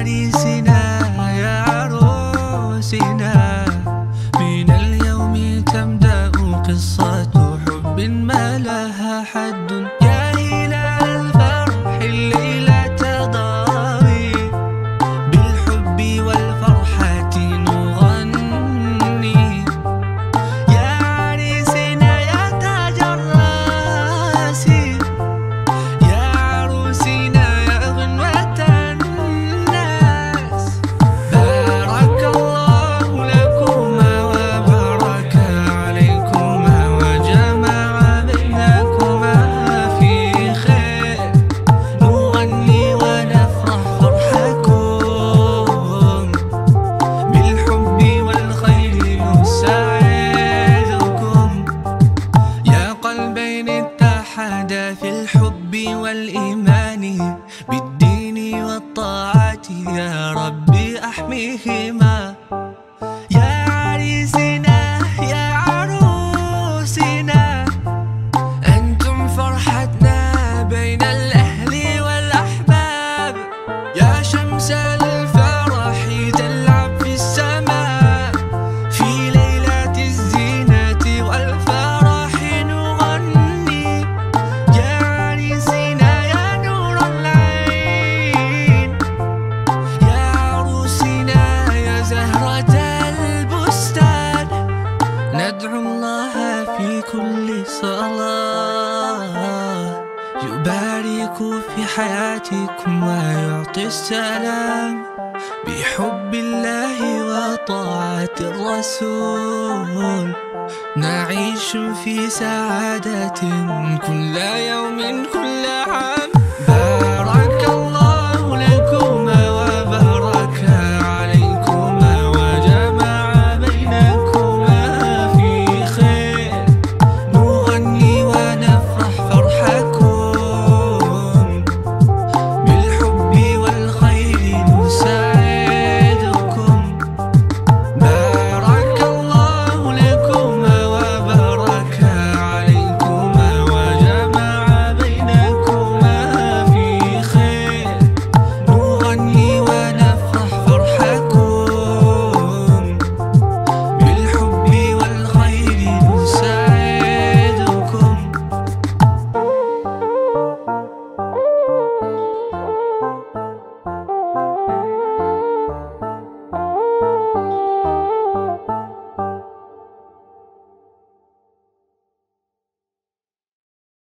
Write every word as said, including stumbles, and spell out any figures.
عريسنا يا عروسنا، من اليوم تبدأ قصة حب ما لها حد. يا هلال الفرح الليلة تضاري، بالحب والفرحة نغني. يا عريسنا يا تاج الراس، يا عروسنا يا غنوة الناس. بارك الله لكما وبارك عليكما وجمع بينكما في خير، نغني ونفرح فرحكم، بالحب والخير نساعدكم. يا قلبين اتحدا في الحب والإيمان، بالدين والطاعة يا ربي أحميهما. يا عريسنا يا عروسنا، أنتم فرحتنا بين الأهل والأحباب. يا شمس الفرح تلعب في السماء، في ليلة الزينة والفرح نغني. يا عريسنا يا نور العين، يا عروسنا يا زهرة البستان. ندعو الله في كل صلاة يبارك في حياتكم ويعطي السلام، بحب الله وطاعة الرسول نعيش في سعادة كل يوم كل عام.